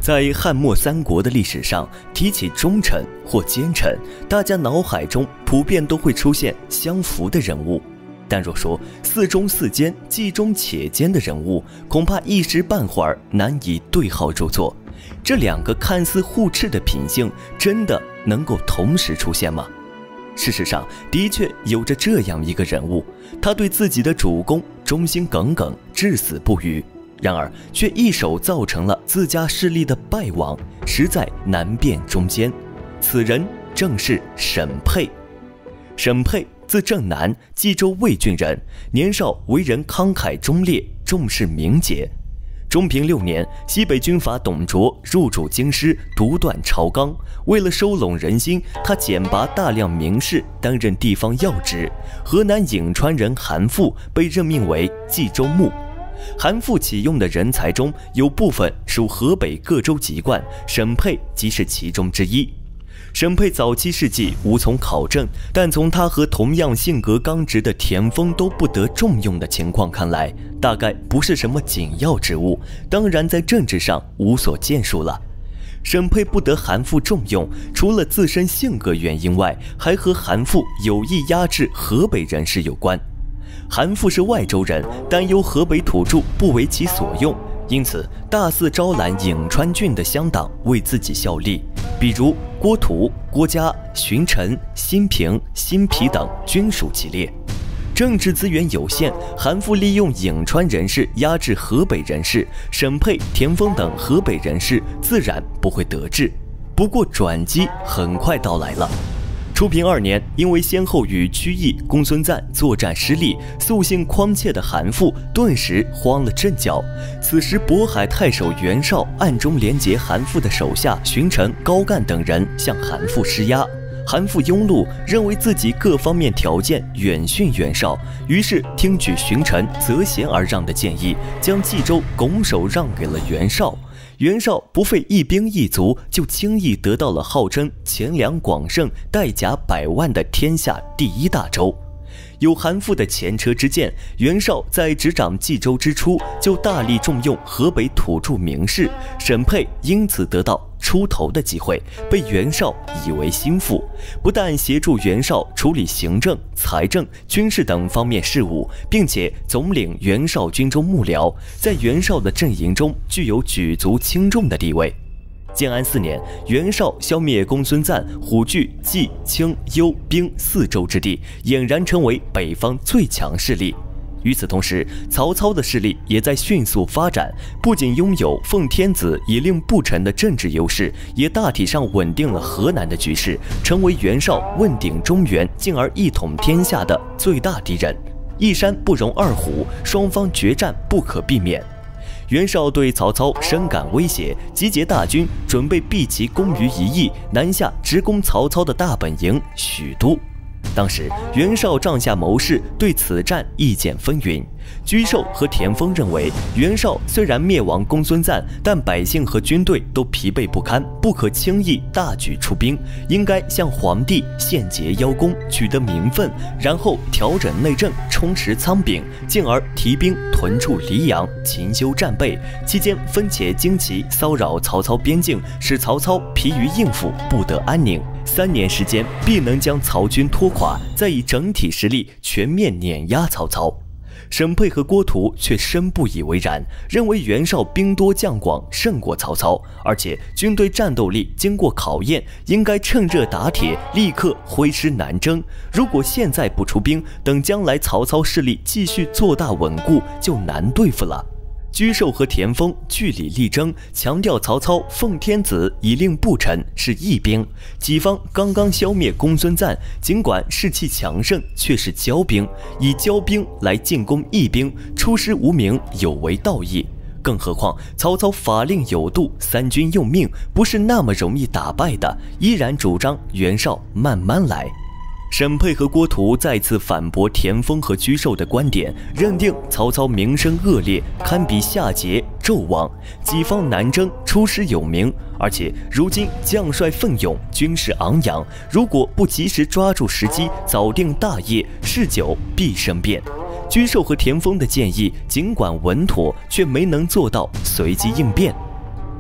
在汉末三国的历史上，提起忠臣或奸臣，大家脑海中普遍都会出现相符的人物。但若说似忠似奸、既忠且奸的人物，恐怕一时半会儿难以对号入座。这两个看似互斥的品性，真的能够同时出现吗？事实上，的确有着这样一个人物，他对自己的主公忠心耿耿，至死不渝。然而，却一手造成了自家势力的败亡，实在难辨忠奸。此人正是沈沛。沈沛字正南，冀州魏郡人，年少为人慷慨忠烈，重视名节。中平6年，西北军阀董卓入主京师，独断朝纲。为了收拢人心，他选拔大量名士担任地方要职。河南颍川人韩馥被任命为冀州牧。韩馥启用的人才中，有部分属河北各州籍贯，沈沛即是其中之一。沈沛早期事迹无从考证，但从他和同样性格刚直的田丰都不得重用的情况看来，大概不是什么紧要之物，当然在政治上无所建树了。沈沛不得韩馥重用，除了自身性格原因外，还和韩馥有意压制河北人士有关。韩馥是外州人，担忧河北土著不为其所用，因此大肆招揽颍川郡的乡党为自己效力，比如郭图、郭嘉、荀臣、辛平、辛毗等均属其列。政治资源有限，韩馥利用颍川人士压制河北人士，沈沛、田丰等河北人士自然不会得志。不过转机很快到来了。初平2年，因为先后与曲义、公孙瓒作战失利，素性匡切的韩馥顿时慌了阵脚。此时，渤海太守袁绍暗中联结韩馥的手下荀臣、高干等人向韩馥施压。韩馥庸碌，认为自己各方面条件远逊袁绍，于是听取荀臣择贤而让的建议，将冀州拱手让给了袁绍。袁绍不费一兵一卒，就轻易得到了号称钱粮广盛、带甲100万的天下第一大州。有韩馥的前车之鉴，袁绍在执掌冀州之初，就大力重用河北土著名士，沈沛因此得到出头的机会，被袁绍以为心腹，不但协助袁绍处理行政、财政、军事等方面事务，并且总领袁绍军中幕僚，在袁绍的阵营中具有举足轻重的地位。建安4年，袁绍消灭公孙瓒，虎踞冀、青、幽、并4州之地，俨然成为北方最强势力。与此同时，曹操的势力也在迅速发展，不仅拥有奉天子以令不臣的政治优势，也大体上稳定了河南的局势，成为袁绍问鼎中原，进而一统天下的最大敌人。一山不容二虎，双方决战不可避免。袁绍对曹操深感威胁，集结大军，准备避其攻于一役，南下直攻曹操的大本营许都。当时，袁绍帐下谋士对此战意见纷纭。沮授和田丰认为，袁绍虽然灭亡公孙瓒，但百姓和军队都疲惫不堪，不可轻易大举出兵，应该向皇帝献节邀功，取得名分，然后调整内政，充实仓廪，进而提兵屯驻黎阳，勤修战备。期间分且旌旗骚扰曹操边境，使曹操疲于应付，不得安宁。3年时间，必能将曹军拖垮，再以整体实力全面碾压曹操。沈沛和郭图却深不以为然，认为袁绍兵多将广，胜过曹操，而且军队战斗力经过考验，应该趁热打铁，立刻挥师南征。如果现在不出兵，等将来曹操势力继续做大稳固，就难对付了。沮授和田丰据理力争，强调曹操奉天子以令不臣是义兵，己方刚刚消灭公孙瓒，尽管士气强盛，却是骄兵，以骄兵来进攻义兵，出师无名，有违道义。更何况曹操法令有度，3军用命，不是那么容易打败的，依然主张袁绍慢慢来。沈沛和郭图再次反驳田丰和沮授的观点，认定曹操名声恶劣，堪比夏桀、纣王，己方南征，出师有名，而且如今将帅奋勇，军事昂扬，如果不及时抓住时机，早定大业，事久必生变。沮授和田丰的建议尽管稳妥，却没能做到随机应变。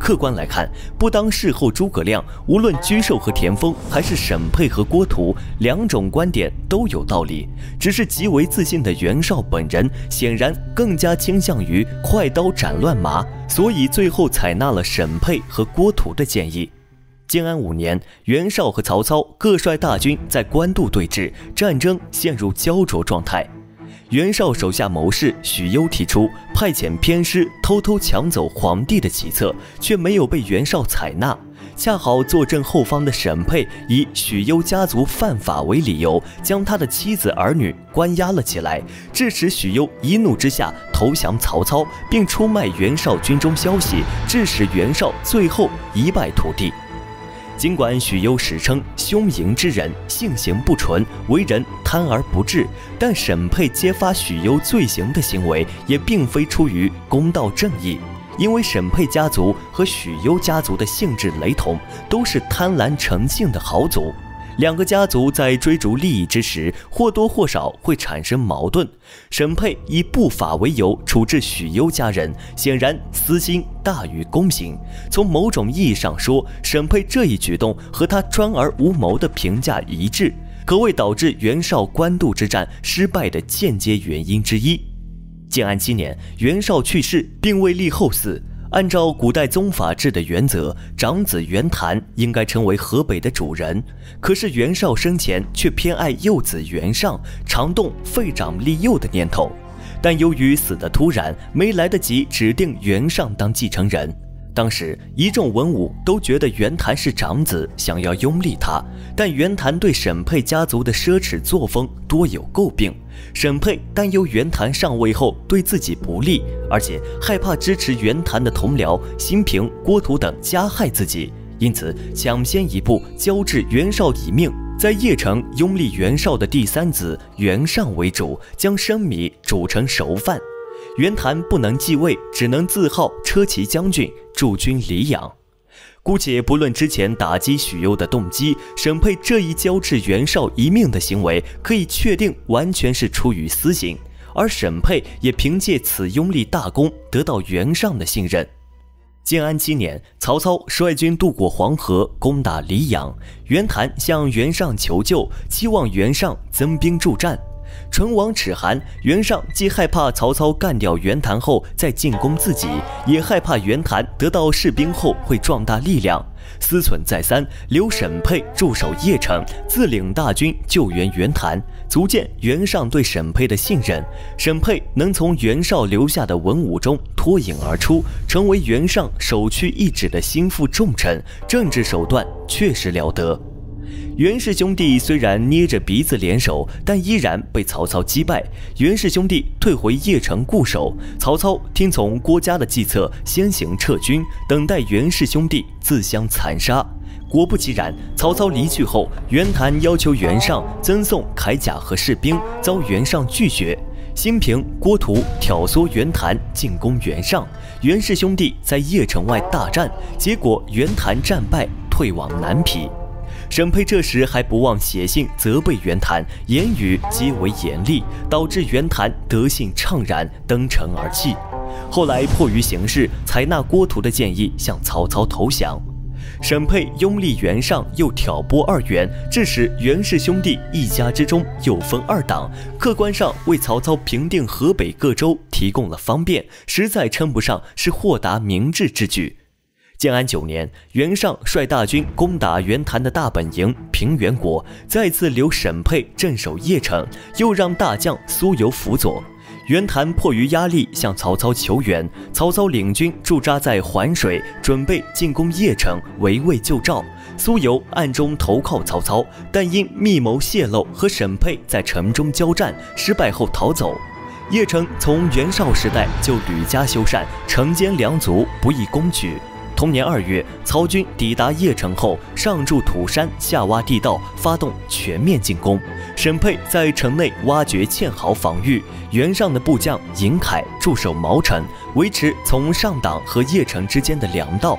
客观来看，不当事后诸葛亮，无论沮授和田丰，还是沈佩和郭图，两种观点都有道理。只是极为自信的袁绍本人，显然更加倾向于快刀斩乱麻，所以最后采纳了沈佩和郭图的建议。建安5年，袁绍和曹操各率大军在官渡对峙，战争陷入焦灼状态。袁绍手下谋士许攸提出派遣偏师偷偷抢走皇帝的计策，却没有被袁绍采纳。恰好坐镇后方的沈佩以许攸家族犯法为理由，将他的妻子儿女关押了起来，致使许攸一怒之下投降曹操，并出卖袁绍军中消息，致使袁绍最后一败涂地。尽管许攸史称凶淫之人，性行不纯，为人贪而不治，但沈佩揭发许攸罪行的行为也并非出于公道正义，因为沈佩家族和许攸家族的性质雷同，都是贪婪成性的豪族。两个家族在追逐利益之时，或多或少会产生矛盾。沈佩以不法为由处置许攸家人，显然私心大于公行。从某种意义上说，沈佩这一举动和他专而无谋的评价一致，可谓导致袁绍官渡之战失败的间接原因之一。建安7年，袁绍去世，并未立后嗣。按照古代宗法制的原则，长子袁谭应该成为河北的主人。可是袁绍生前却偏爱幼子袁尚，常动废长立幼的念头。但由于死得突然，没来得及指定袁尚当继承人。当时一众文武都觉得袁谭是长子，想要拥立他，但袁谭对沈佩家族的奢侈作风多有诟病。沈佩担忧袁谭上位后对自己不利，而且害怕支持袁谭的同僚辛平、郭图等加害自己，因此抢先一步交至袁绍以命，在邺城拥立袁绍的第三子袁尚为主，将生米煮成熟饭。袁谭不能继位，只能自号车骑将军，驻军黎阳。姑且不论之前打击许攸的动机，沈佩这一交至袁绍一命的行为，可以确定完全是出于私心，而沈佩也凭借此拥立大功，得到袁尚的信任。建安7年，曹操率军渡过黄河，攻打黎阳。袁谭向袁尚求救，期望袁尚增兵助战。唇亡齿寒，袁尚既害怕曹操干掉袁谭后再进攻自己，也害怕袁谭得到士兵后会壮大力量，思忖再三，留沈佩驻守邺城，自领大军救援袁谭，足见袁尚对沈佩的信任。沈佩能从袁绍留下的文武中脱颖而出，成为袁尚首屈一指的心腹重臣，政治手段确实了得。袁氏兄弟虽然捏着鼻子联手，但依然被曹操击败。袁氏兄弟退回邺城固守，曹操听从郭嘉的计策，先行撤军，等待袁氏兄弟自相残杀。果不其然，曹操离去后，袁谭要求袁尚赠送铠甲和士兵，遭袁尚拒绝。辛平、郭图挑唆袁谭进攻袁尚，袁氏兄弟在邺城外大战，结果袁谭战败，退往南皮。沈佩这时还不忘写信责备袁谭，言语极为严厉，导致袁谭德性怅然，登城而泣。后来迫于形势，采纳郭图的建议，向曹操投降。沈佩拥立袁尚，又挑拨二袁，致使袁氏兄弟一家之中又分二党，客观上为曹操平定河北各州提供了方便，实在称不上是豁达明智之举。建安9年，袁尚率大军攻打袁谭的大本营平原国，再次留沈佩镇守邺城，又让大将苏由辅佐。袁谭迫于压力向曹操求援，曹操领军驻扎在环水，准备进攻邺城，围魏救赵。苏由暗中投靠曹操，但因密谋泄露和沈佩在城中交战失败后逃走。邺城从袁绍时代就屡加修缮，城坚粮足，不易攻取。同年2月，曹军抵达邺城后，上筑土山，下挖地道，发动全面进攻。沈佩在城内挖掘堑壕防御，袁尚的部将尹凯驻守毛城，维持从上党和邺城之间的粮道。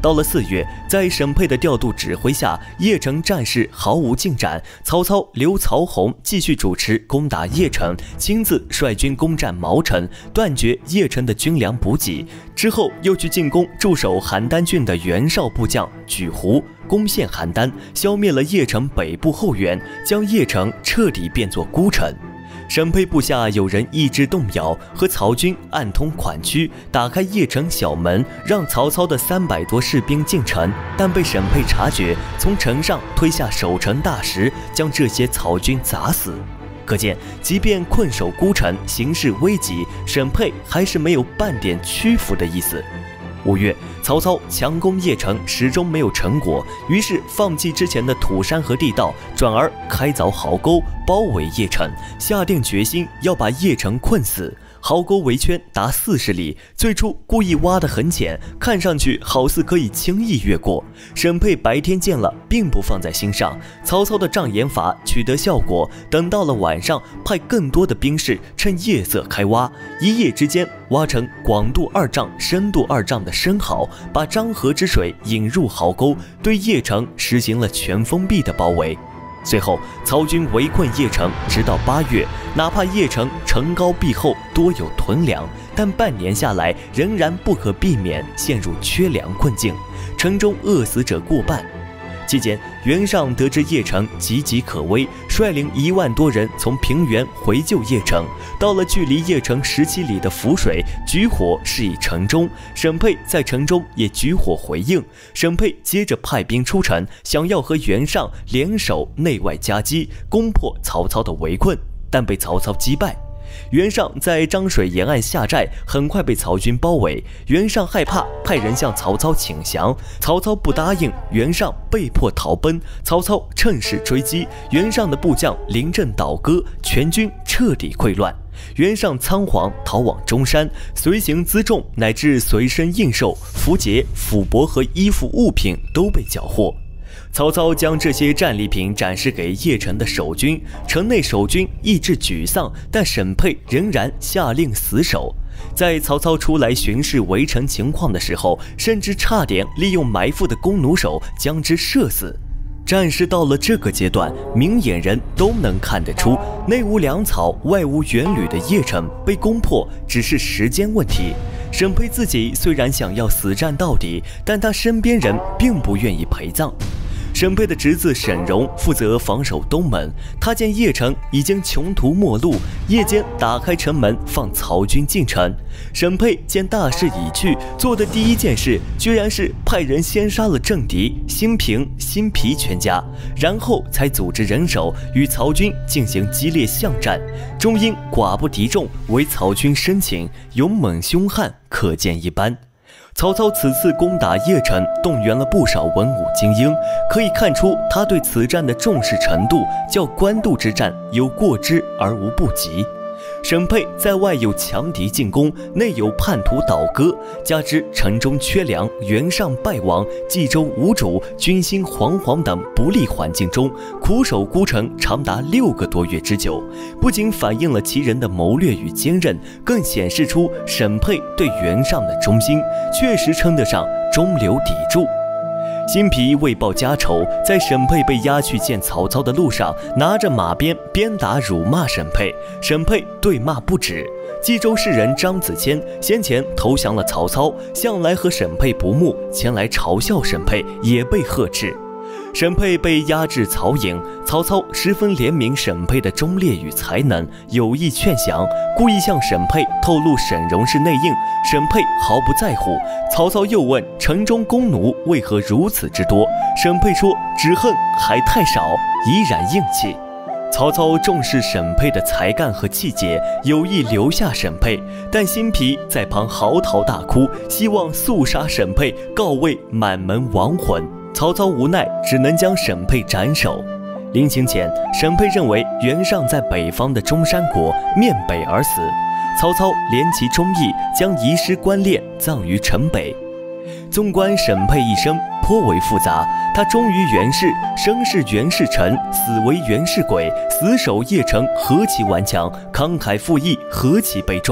到了4月，在沈沛的调度指挥下，邺城战事毫无进展。曹操留曹洪继续主持攻打邺城，亲自率军攻占毛城，断绝邺城的军粮补给。之后又去进攻驻守邯郸郡的袁绍部将举胡，攻陷邯郸，消灭了邺城北部后援，将邺城彻底变作孤城。沈沛部下有人意志动摇，和曹军暗通款曲，打开邺城小门，让曹操的300多士兵进城，但被沈沛察觉，从城上推下守城大石，将这些曹军砸死。可见，即便困守孤城，形势危急，沈沛还是没有半点屈服的意思。5月，曹操强攻邺城，始终没有成果，于是放弃之前的土山和地道，转而开凿壕沟，包围邺城，下定决心要把邺城困死。壕沟围圈达40里，最初故意挖得很浅，看上去好似可以轻易越过。沈沛白天见了，并不放在心上。曹操的障眼法取得效果，等到了晚上，派更多的兵士趁夜色开挖，一夜之间挖成广度2丈、深度2丈的深壕，把漳河之水引入壕沟，对邺城实行了全封闭的包围。随后，曹军围困邺城，直到8月。哪怕邺城城高壁厚，多有屯粮，但半年下来，仍然不可避免陷入缺粮困境，城中饿死者过半。期间，袁尚得知邺城岌岌可危，率领1万多人从平原回救邺城。到了距离邺城17里的涪水，举火示意城中。沈沛在城中也举火回应。沈沛接着派兵出城，想要和袁尚联手内外夹击，攻破曹操的围困，但被曹操击败。袁尚在漳水沿岸下寨，很快被曹军包围。袁尚害怕，派人向曹操请降，曹操不答应，袁尚被迫逃奔。曹操趁势追击，袁尚的部将临阵倒戈，全军彻底溃乱。袁尚仓皇逃往中山，随行辎重乃至随身印绶、符节、府帛和衣服物品都被缴获。曹操将这些战利品展示给邺城的守军，城内守军意志沮丧，但沈沛仍然下令死守。在曹操出来巡视围城情况的时候，甚至差点利用埋伏的弓弩手将之射死。战事到了这个阶段，明眼人都能看得出，内无粮草，外无援旅的邺城被攻破只是时间问题。沈沛自己虽然想要死战到底，但他身边人并不愿意陪葬。沈沛的侄子沈荣负责防守东门，他见邺城已经穷途末路，夜间打开城门放曹军进城。沈沛见大势已去，做的第一件事居然是派人先杀了政敌辛平、辛毗全家，然后才组织人手与曹军进行激烈巷战。终因寡不敌众，为曹军生擒，勇猛凶悍，可见一斑。曹操此次攻打邺城，动员了不少文武精英，可以看出他对此战的重视程度，较官渡之战有过之而无不及。沈沛在外有强敌进攻，内有叛徒倒戈，加之城中缺粮，袁尚败亡，冀州无主，军心惶惶等不利环境中，苦守孤城长达6个多月之久，不仅反映了其人的谋略与坚韧，更显示出沈沛对袁尚的忠心，确实称得上中流砥柱。辛毗为报家仇，在沈沛被押去见曹操的路上，拿着马鞭鞭打辱骂沈沛，沈沛对骂不止。冀州士人张子谦先前投降了曹操，向来和沈沛不睦，前来嘲笑沈沛，也被呵斥。沈沛被押至曹营，曹操十分怜悯沈沛的忠烈与才能，有意劝降，故意向沈沛透露沈荣是内应，沈沛毫不在乎。曹操又问城中弓弩为何如此之多，沈沛说只恨还太少，依然硬气。曹操重视沈沛的才干和气节，有意留下沈沛，但辛毗在旁嚎啕大哭，希望速杀沈沛，告慰满门亡魂。曹操无奈，只能将沈沛斩首。临行前，沈沛认为袁尚在北方的中山国面北而死，曹操怜其忠义，将遗失官殓葬于城北。纵观沈沛一生颇为复杂，他忠于袁氏，生是袁氏臣，死为袁氏鬼，死守邺城何其顽强，慷慨赴义何其悲壮。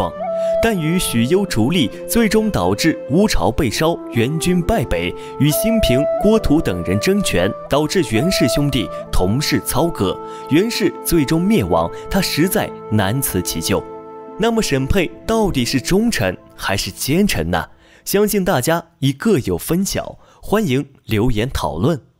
但与许攸逐利，最终导致吴朝被烧，元军败北，与兴平、郭图等人争权，导致袁氏兄弟同室操戈，袁氏最终灭亡，他实在难辞其咎。那么沈佩到底是忠臣还是奸臣呢？相信大家已各有分晓，欢迎留言讨论。